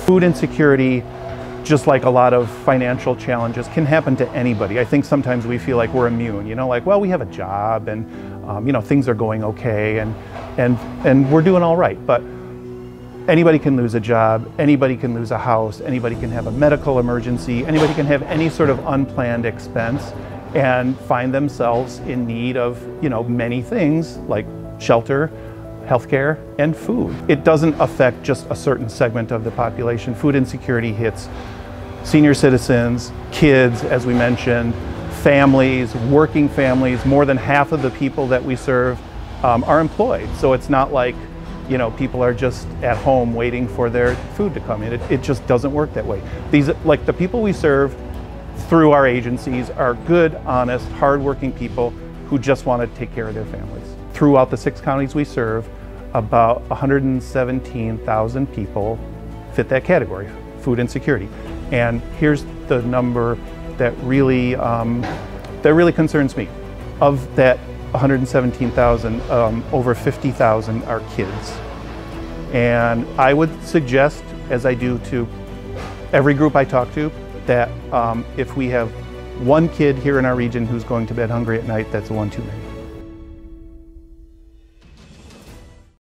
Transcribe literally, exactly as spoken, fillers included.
Food insecurity, just like a lot of financial challenges, can happen to anybody. I think sometimes we feel like we're immune, you know, like, well, we have a job and, um, you know, things are going okay and, and, and we're doing all right. But anybody can lose a job, anybody can lose a house, anybody can have a medical emergency, anybody can have any sort of unplanned expense and find themselves in need of, you know, many things like shelter, healthcare, and food. It doesn't affect just a certain segment of the population. Food insecurity hits senior citizens, kids, as we mentioned, families, working families. More than half of the people that we serve um, are employed. So it's not like, you know, people are just at home waiting for their food to come in. It, it just doesn't work that way. These, like the people we serve through our agencies, are good, honest, hardworking people who just want to take care of their families. Throughout the six counties we serve, about one hundred seventeen thousand people fit that category, food insecurity. And here's the number that really, um, that really concerns me. Of that one hundred seventeen thousand, um, over fifty thousand are kids. And I would suggest, as I do to every group I talk to, that um, if we have one kid here in our region who's going to bed hungry at night, that's one too many.